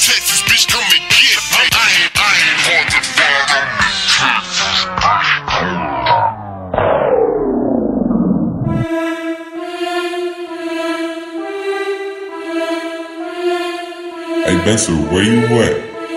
Texas, bitch, come and get me. I ain't hard to find on me. Hey Bencer, where you at?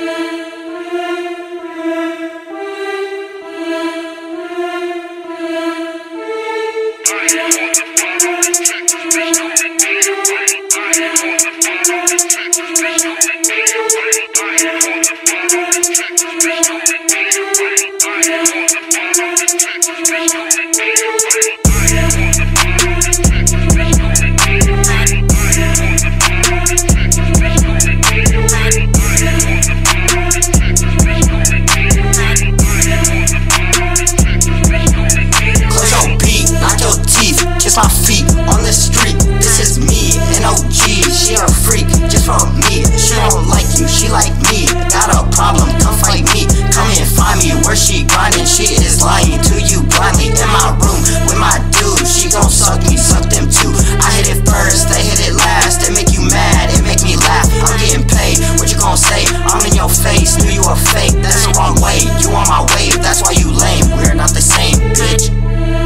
My feet on the street, this is me, an OG, she a freak, just for me, she don't like you, she like me, got a problem, come fight me, come and find me, where she grinding, she is lying to you blindly, in my room, with my dude, she gon' suck me, suck them too, I hit it first, they hit it last, it make you mad, it make me laugh, I'm getting paid, what you gon' say, I'm in your face, knew you a fake, that's the wrong way, you on my wave, that's why you lame, we're not the same, bitch.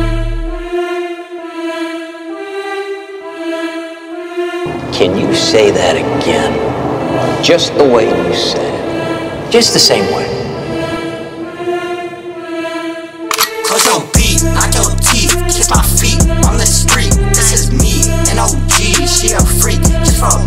Can you say that again? Just the way you said it. Just the same way. Close your beat, knock your teeth, kiss my feet on the street. This is me, an OG, she a freak, just for